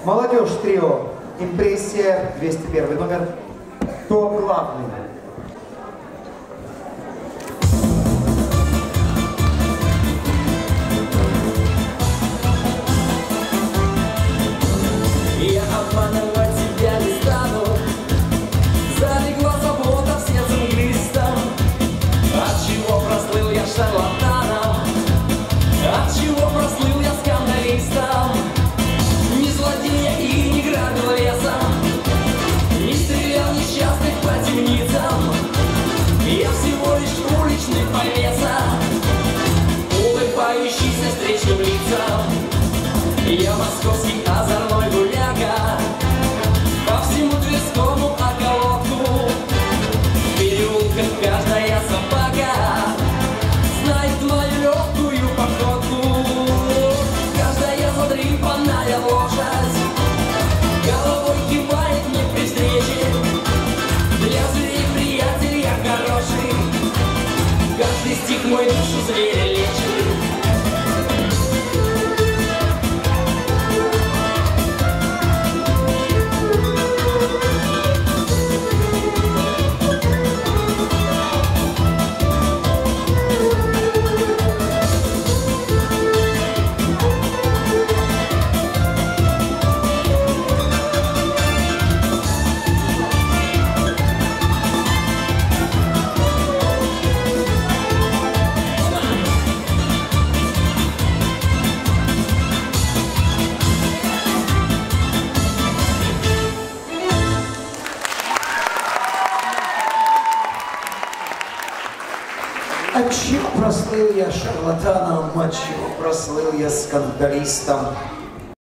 Молодежь трио. Импрессия, 201 номер. Кто главный? Я обманывать тебя не стану. Залегла забота в сердце мглистом. Отчего прослыл я шарлатаном? Отчего прослыл я скандалистом? Не злодея и не грабил лесом, не стрелял несчастных по темницам. Я всего лишь уличный повеса, улыбающийся встречным лицам. Я московский озорной гуляка, по всему Тверскому околотку. В переулках каждая собака знает твою легкую походку. Каждая задрипанная лошадь головой кивает мне при встрече. Для зверей приятель я хороший, каждый стих мой душу зверя лечит. Отчего прослыл я шарлатаном, отчего прослыл я скандалистом?